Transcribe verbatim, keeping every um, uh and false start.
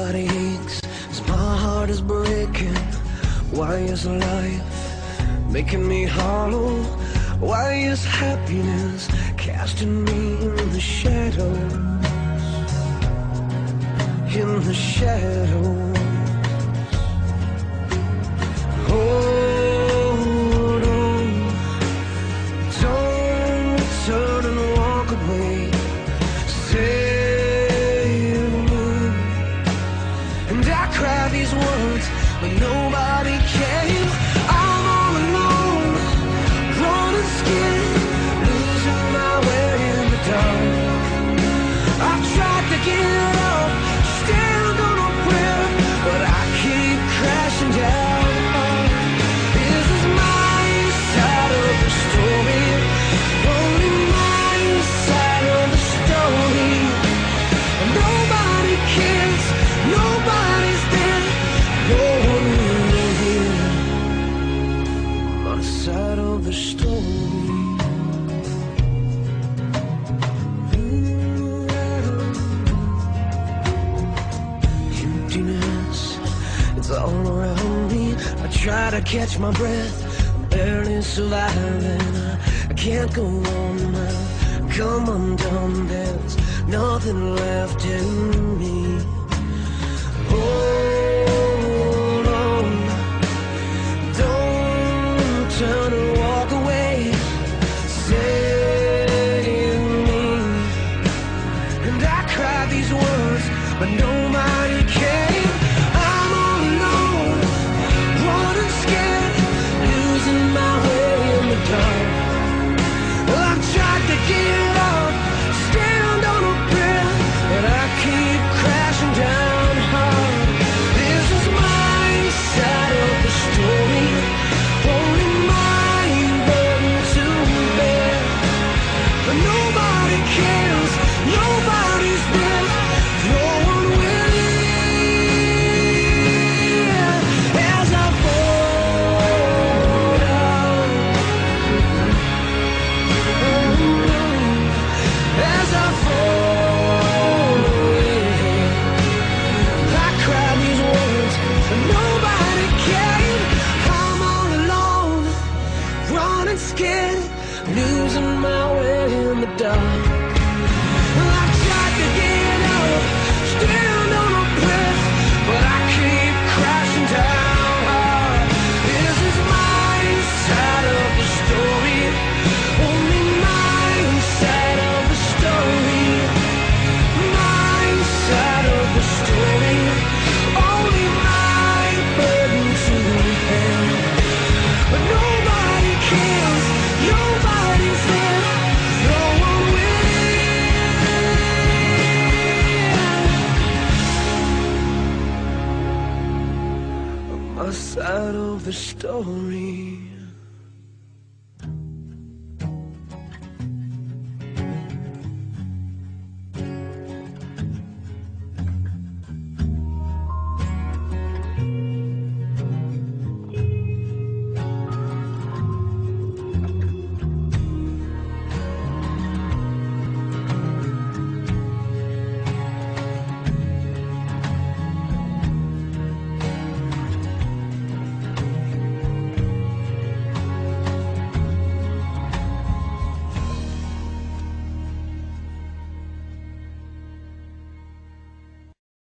body aches as my heart is breaking. Why is life making me hollow? Why is happiness casting me in the shadows? In the shadows. Hold on, don't turn and walk away. Save me. And I cry these words, but nobody came. I'm all alone, running scared, losing my way in the dark. I've tried to get up, stand on a prayer, but I keep crashing down. This is my side of the story, only my side of the story. Nobody cares, nobody's there, no one will hear my side of the story. It's all around me. I try to catch my breath, I'm barely surviving. I can't go on now, come undone. There's nothing left in me. Hold on, don't turn and walk away. Save me. And I cry these words, but nobody came. Get up, stand on a prayer, and I keep crashing down hard. This is my side of the story, only my burden to bear. But nobody cares, nobody's there, no one will hear. As I fall down, as I fall, I cry these words, but nobody came. I'm all alone, running scared, losing my way in the dark. I tried to get up, stand on a prayer, but I keep crashing down hard. This is my side of the story, only my side of the story. My side of the story, only my burden to bear. But nobody cares, nobody's there, no one will hear my side of the story.